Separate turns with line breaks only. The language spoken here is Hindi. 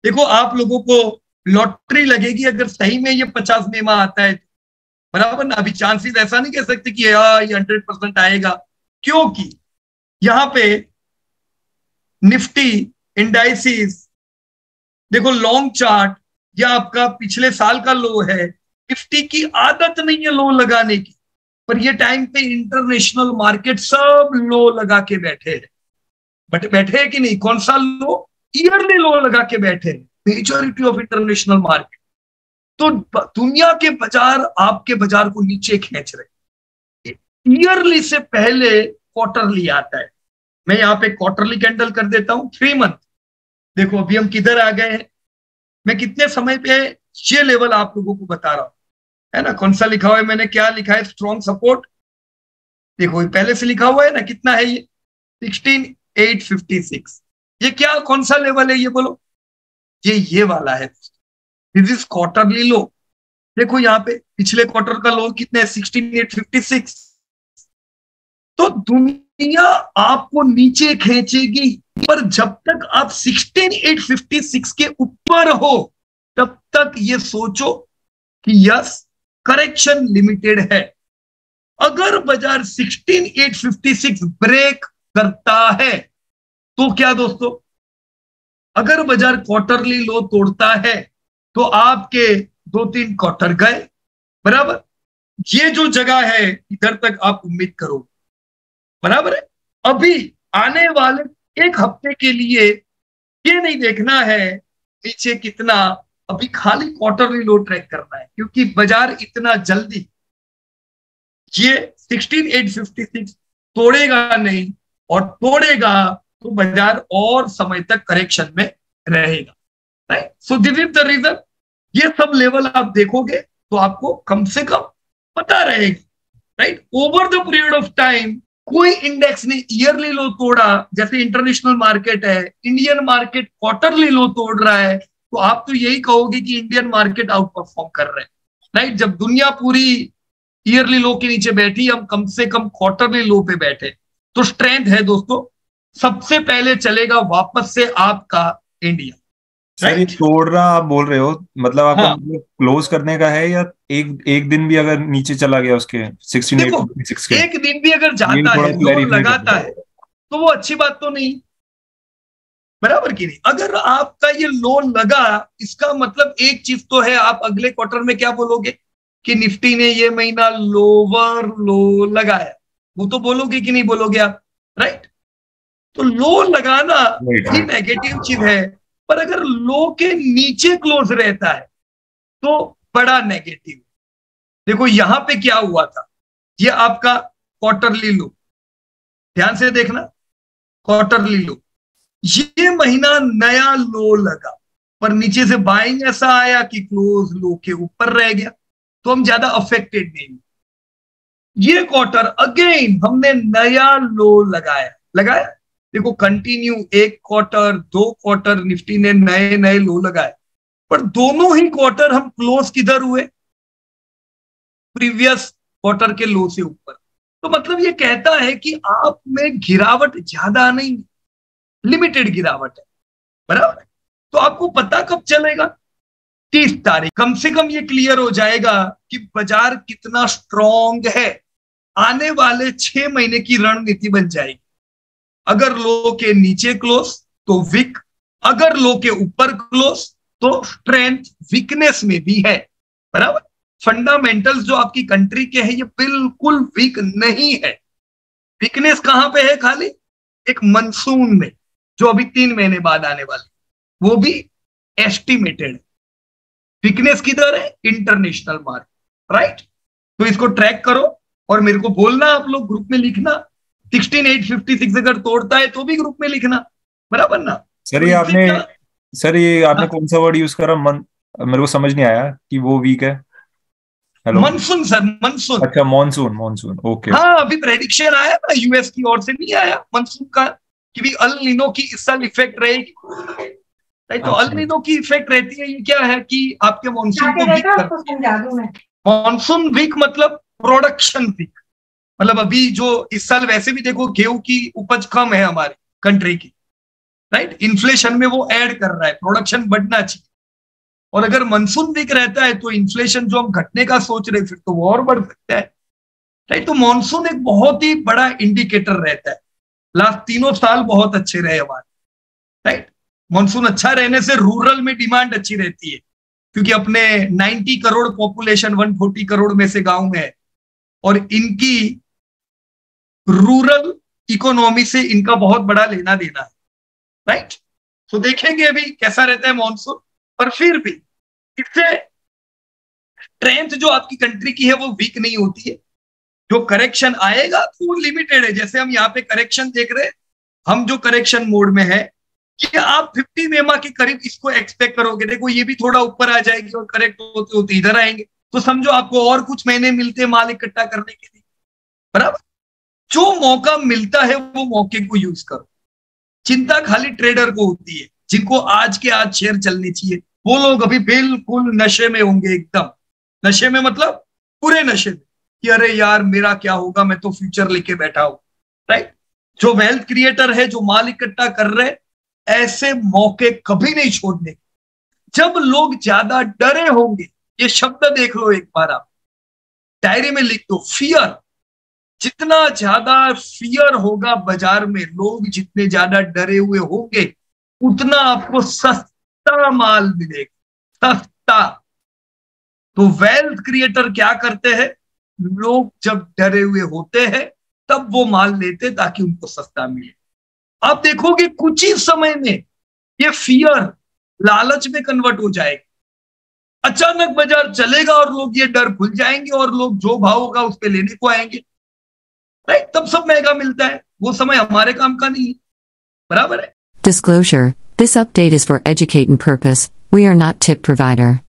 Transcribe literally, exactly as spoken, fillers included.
देखो आप लोगों को लॉटरी लगेगी अगर सही में ये पचास में माह आता है, बराबर ना। अभी चांसेस ऐसा नहीं कह सकते कि यार ये हंड्रेड परसेंट आएगा, क्योंकि यहां पे निफ्टी इंडाइसिस देखो, लॉन्ग चार्ट या आपका पिछले साल का लो है। निफ्टी की आदत नहीं है लो लगाने की, पर ये टाइम पे इंटरनेशनल मार्केट सब लो लगा के बैठे हैं। बट बैठे हैं कि नहीं? कौन सा लो? ईयरली लो लगा के बैठे हैं मेजॉरिटी ऑफ इंटरनेशनल मार्केट। तो दुनिया के बाजार आपके बाजार को नीचे खींच रहे। ईयरली से पहले क्वार्टरली आता है। मैं यहाँ पे क्वार्टरली कैंडल कर देता हूं, थ्री मंथ। देखो अभी हम किधर आ गए हैं, मैं कितने समय पे ये लेवल आप लोगों को बता रहा हूं, है ना। कौन सा लिखा हुआ है, मैंने क्या लिखा है, स्ट्रॉन्ग सपोर्ट। देखो पहले से लिखा हुआ है ना, कितना है ये, सिक्सटीन एट फिफ्टी सिक्स। ये क्या, कौन सा लेवल है ये बोलो? ये ये वाला है, दिस इज क्वार्टरली लो। देखो यहाँ पे पिछले क्वार्टर का लो कितने, सिक्सटीन एट फिफ्टी सिक्स। तो दुनिया आपको नीचे खींचेगी, पर जब तक आप सिक्सटीन एट फिफ्टी सिक्स के ऊपर हो तब तक ये सोचो कि यस करेक्शन लिमिटेड है। अगर बाजार sixteen eight fifty six break करता है तो क्या दोस्तों, अगर बाजार क्वार्टरली लो तोड़ता है तो आपके दो तीन क्वार्टर गए, बराबर। ये जो जगह है इधर तक आप उम्मीद करो, बराबर है। अभी आने वाले एक हफ्ते के लिए ये नहीं देखना है नीचे कितना, अभी खाली क्वार्टरली लो ट्रैक करना है, क्योंकि बाजार इतना जल्दी ये सिक्सटीन एट फिफ्टी सिक्स तोड़ेगा नहीं, और तोड़ेगा तो बाजार और समय तक करेक्शन में रहेगा, right. So this is the reason. ये सब लेवल आप देखोगे तो आपको कम से कम पता रहेगी, right. Over the period of time कोई इंडेक्स ने ईयरली लो तोड़ा, जैसे इंटरनेशनल मार्केट है, इंडियन मार्केट क्वार्टरली लो तोड़ रहा है, तो आप तो यही कहोगे कि इंडियन मार्केट आउट परफॉर्म कर रहे हैं, राइट। जब दुनिया पूरी ईयरली लो के नीचे बैठी, हम कम से कम क्वार्टरली लो पे बैठे, तो स्ट्रेंथ है दोस्तों। सबसे पहले चलेगा वापस से आपका इंडिया।
सर ये तोड़ रहा आप बोल रहे हो, मतलब आपका
हाँ।
मतलब क्लोज करने का है, या एक एक दिन भी अगर नीचे चला गया उसके सिक्सटीन एट
देखो
फिफ्टी सिक्स के?
एक दिन भी अगर जाता
थोड़ा
है, लो
क्लैरिफाई
लगाता
कर।
है, तो वो अच्छी बात तो नहीं, बराबर की नहीं। अगर आपका ये लो लगा, इसका मतलब एक चीज तो है, आप अगले क्वार्टर में क्या बोलोगे कि निफ्टी ने ये महीना लोअर लो लगाया, वो तो बोलोगे कि नहीं बोलोगे आप, राइट। तो लो लगाना ही नेगेटिव चीज है, पर अगर लो के नीचे क्लोज रहता है तो बड़ा नेगेटिव। देखो यहां पे क्या हुआ था, ये आपका क्वार्टरली लो, ध्यान से देखना, क्वार्टरली लो, ये महीना नया लो लगा, पर नीचे से बाइंग ऐसा आया कि क्लोज लो के ऊपर रह गया, तो हम ज्यादा अफेक्टेड नहीं। ये क्वार्टर अगेन हमने नया लो लगाया लगाया देखो कंटिन्यू एक क्वार्टर, दो क्वार्टर निफ्टी ने नए नए लो लगाए, पर दोनों ही क्वार्टर हम क्लोज किधर हुए, प्रीवियस क्वार्टर के लो से ऊपर। तो मतलब ये कहता है कि आप में गिरावट ज्यादा नहीं, लिमिटेड गिरावट है, बराबर। तो आपको पता कब चलेगा, तीस तारीख कम से कम ये क्लियर हो जाएगा कि बाजार कितना स्ट्रॉन्ग है। आने वाले छह महीने की रणनीति बन जाएगी। अगर लो के नीचे क्लोज तो वीक, अगर लो के ऊपर क्लोज तो स्ट्रेंथ, वीकनेस में भी है, बराबर। फंडामेंटल्स जो आपकी कंट्री के हैं ये बिल्कुल वीक नहीं है। वीकनेस कहां पे है, खाली एक मानसून में जो अभी तीन महीने बाद आने वाली, वो भी एस्टिमेटेड है। वीकनेस किधर है, इंटरनेशनल मार्केट, राइट। तो इसको ट्रैक करो और मेरे को बोलना, आप लोग ग्रुप में लिखना, सिक्सटीन एट फिफ्टी सिक्स अगर तोड़ता है तो भी ग्रुप में लिखना, बराबर ना।
सर ये आपने सर ये आपने कौन सा वर्ड यूज करा, मन मेरे को समझ नहीं आया कि वो वीक है। Hello,
monsoon sir, monsoon.
अच्छा मॉनसून, मॉनसून, ओके।
हाँ अभी प्रेडिक्शन आया ना यूएस की ओर से, नहीं आया मानसून का कि भी अल नीनो की इस साल इफेक्ट रहेगी, नहीं तो अल नीनो की इफेक्ट रहती है। ये क्या है कि आपके मानसून को वीक करती है। मानसून वीक मतलब प्रोडक्शन वीक, मतलब अभी जो इस साल वैसे भी देखो गेहूं की उपज कम है हमारी कंट्री की, राइट। इन्फ्लेशन में वो ऐड कर रहा है, प्रोडक्शन बढ़ना चाहिए। और अगर मानसून वीक रहता है तो इन्फ्लेशन जो हम घटने का सोच रहे फिर तो वो और बढ़ सकता है, राइट। तो मानसून एक बहुत ही बड़ा इंडिकेटर रहता है। लास्ट तीनों साल बहुत अच्छे रहे हमारे, राइट। मानसून अच्छा रहने से रूरल में डिमांड अच्छी रहती है, क्योंकि अपने नब्बे करोड़ पॉपुलेशन एक सौ चालीस करोड़ में से गांव में है, और इनकी रूरल इकोनॉमी से इनका बहुत बड़ा लेना देना है, राइट। तो देखेंगे अभी कैसा रहता है मॉनसून। पर फिर भी इससे स्ट्रेंथ जो आपकी कंट्री की है वो वीक नहीं होती है। जो करेक्शन आएगा तो वो लिमिटेड है। जैसे हम यहाँ पे करेक्शन देख रहे हैं, हम जो करेक्शन मोड में है, कि आप फिफ्टी मेमा के करीब इसको एक्सपेक्ट करोगे। देखो ये भी थोड़ा ऊपर आ जाएगी और करेक्ट होते होते इधर आएंगे, तो समझो आपको और कुछ महीने मिलते हैं माल इकट्ठा करने के लिए, बराबर। जो मौका मिलता है वो मौके को यूज करो। चिंता खाली ट्रेडर को होती है, जिनको आज के आज शेयर चलने चाहिए। वो लोग अभी बिल्कुल नशे में होंगे, एकदम नशे में, मतलब पूरे नशे में, कि अरे यार मेरा क्या होगा, मैं तो फ्यूचर लेके बैठा हूं, राइट। जो वेल्थ क्रिएटर है, जो माल इकट्ठा कर रहे, ऐसे मौके कभी नहीं छोड़ने। जब लोग ज्यादा डरे होंगे, ये शब्द देख लो एक बार, आप डायरी में लिख दो, फियर। जितना ज्यादा फियर होगा बाजार में, लोग जितने ज्यादा डरे हुए होंगे, उतना आपको सस्ता माल मिलेगा, सस्ता। तो वेल्थ क्रिएटर क्या करते हैं, लोग जब डरे हुए होते हैं तब वो माल लेते ताकि उनको सस्ता मिले। आप देखोगे कुछ ही समय में ये फियर लालच में कन्वर्ट हो जाएगा। अचानक बाजार चलेगा और लोग ये डर भूल जाएंगे और लोग जो भाव होगा उस पे लेने को आएंगे, राइट। तब सब महंगा मिलता है। वो समय हमारे काम का नहीं है, बराबर है।
Disclosure: This update is for educating purpose. We are not tip provider.